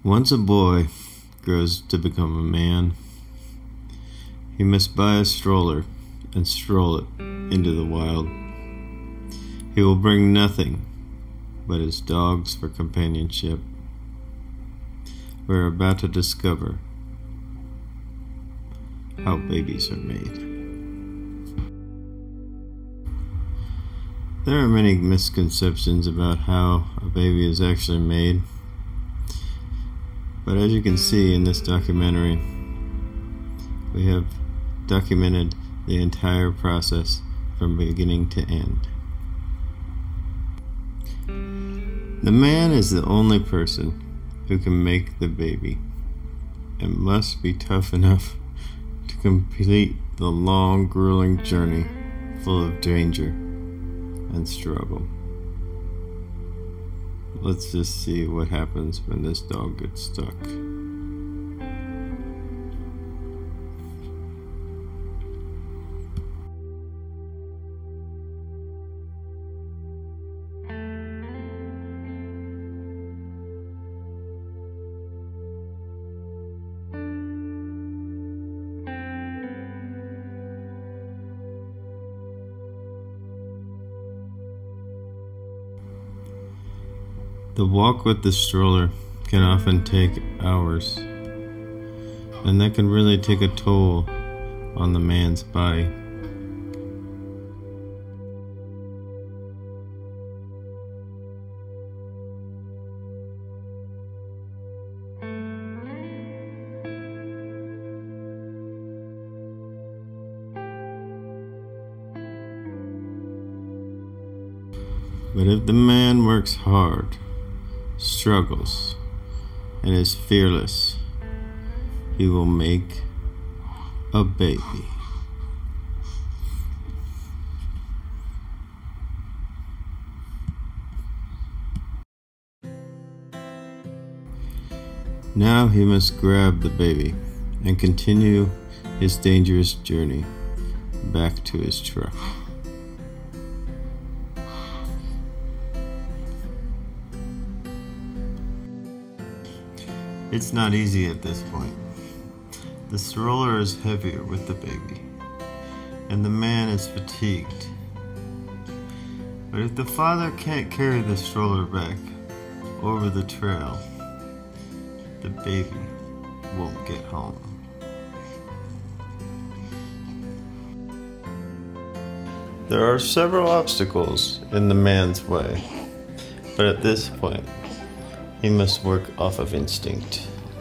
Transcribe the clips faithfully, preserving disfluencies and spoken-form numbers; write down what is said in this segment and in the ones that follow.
Once a boy grows to become a man, he must buy a stroller and stroll it into the wild. He will bring nothing but his dogs for companionship. We're about to discover how babies are made. There are many misconceptions about how a baby is actually made. But as you can see in this documentary, we have documented the entire process from beginning to end. The man is the only person who can make the baby and must be tough enough to complete the long, grueling journey full of danger and struggle. Let's just see what happens when this dog gets stuck. The walk with the stroller can often take hours, and that can really take a toll on the man's body. But if the man works hard, struggles, and is fearless, he will make a baby. Now he must grab the baby and continue his dangerous journey back to his truck. It's not easy at this point. The stroller is heavier with the baby, and the man is fatigued. But if the father can't carry the stroller back over the trail, the baby won't get home. There are several obstacles in the man's way, but at this point, he must work off of instinct.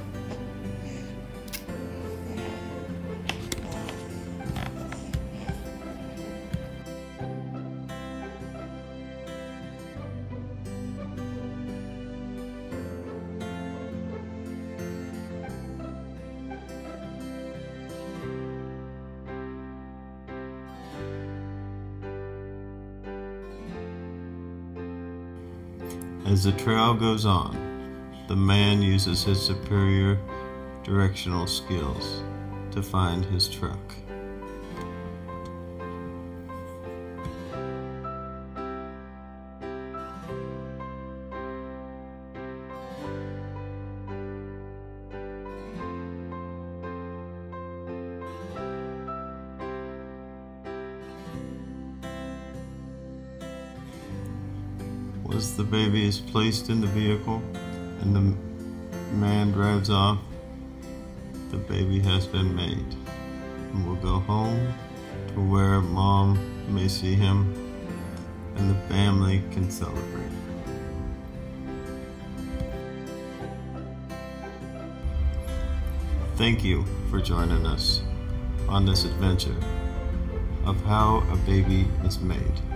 As the trail goes on, the man uses his superior directional skills to find his truck. Once the baby is placed in the vehicle and the man drives off, the baby has been made and will go home to where mom may see him and the family can celebrate. Thank you for joining us on this adventure of how a baby is made.